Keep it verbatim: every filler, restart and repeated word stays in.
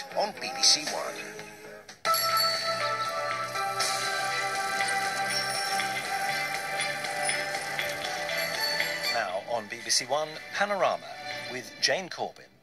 tonight on B B C One. Now on B B C One, Panorama with Jane Corbin.